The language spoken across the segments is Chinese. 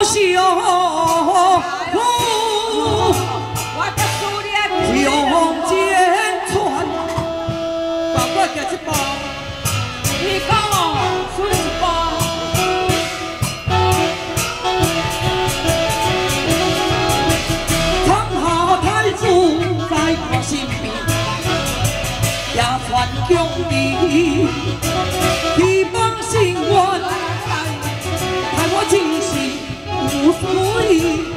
小虎， 我的思念向前传。 爸爸行一步， 你讲哦，孙一步。 唐下太子在我身边，也传恭礼，希望心愿，害我真是无水。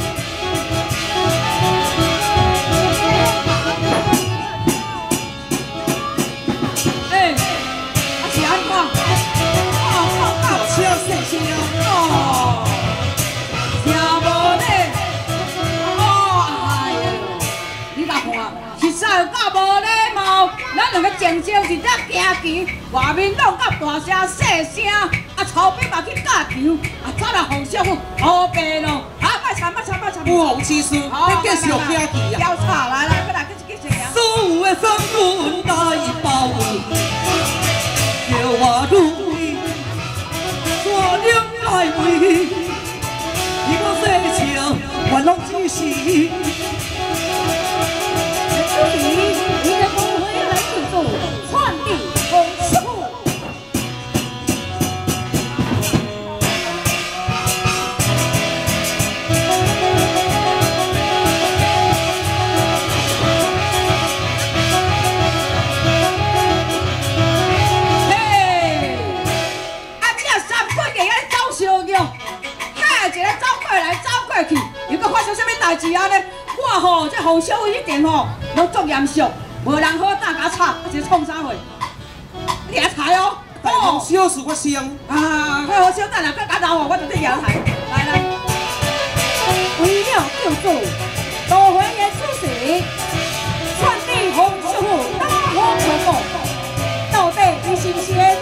哎，啊是安怎？ 大车细声， 哦，听无咧？哦，哎呦，你甲看，是啥有甲无礼貌？咱两个静静伫遮行棋，外面拢甲大声细声，啊，草兵嘛去架球，啊，走来洪小虎好白咯，啊，莫参，莫参，莫参。 不枉此事，你继续行棋啊！ 交叉来来，过来，继续行。 所有的伤痕大已包围，叫我如意，山岭来为，你我世情原拢只是。 这里一个公会来制作篡地红师傅。 嘿，啊，这三鬼给咱走相约，嗨，一个走过来走过去，又搁发生什么代志啊呢？我吼，这洪小伟一定吼，拢足严肃，无人好胆甲插，啊，是创啥货？你来猜哦。 大风小事发生， 啊，我好小等下，搁甲闹我，我就去摇台。来来， 为了救助大会的主席，篡地红师傅大红可否？到底伊是不是